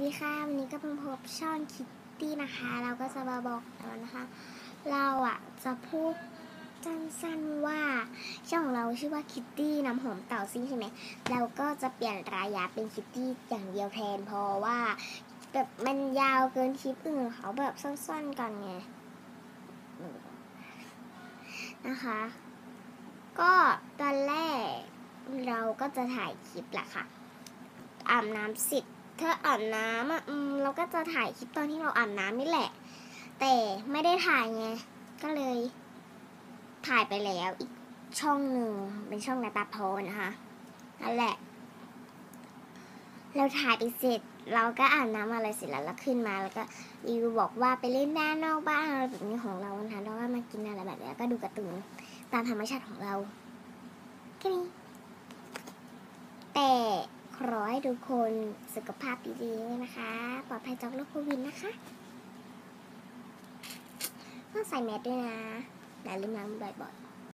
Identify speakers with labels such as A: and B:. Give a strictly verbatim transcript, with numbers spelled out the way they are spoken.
A: ดีค่ะวันนี้ก็เป็นพบช่องคิตตี้นะคะเราก็จะมาบอกแล้วนะคะเราอ่ะจะพูดสั้นๆว่าช่องของเราชื่อว่าคิตตี้น้ำหอมเต่าซิ่งใช่ไหมเราก็จะเปลี่ยนรายาเป็นคิตตี้อย่างเดียวแทนเพราะว่าแบบมันยาวเกินคลิปอื่นเขาแบบสั้นๆกันไงนะคะก็ตอนแรกเราก็จะถ่ายคลิปแหละค่ะอาบน้ำเสร็จเธออาบน้ำอ่ะเราก็จะถ่ายคลิปตอนที่เราอาบน้ำนี่แหละแต่ไม่ได้ถ่ายไงก็เลยถ่ายไปแล้วอีกช่องหนึ่งเป็นช่องนาตาโพนะคะนั่นแหละเราถ่ายไปเสร็จเราก็อาบน้ำอะไรเสร็จแล้วแล้วขึ้นมาแล้วก็รีวิวบอกว่าไปเล่นด้านนอกบ้านอะไรแบบนี้ของเรานะคะแล้วก็มากินอะไรแบบนี้ก็ดูการ์ตูนตามธรรมชาติของเราแค่นี้แต่ขอให้ทุกคนสุขภาพดีๆนะคะปลอดภัยจากโรคโควิดนะคะต้องใส่แมสด้วยนะอย่าลืมล้างมือบ่อยๆ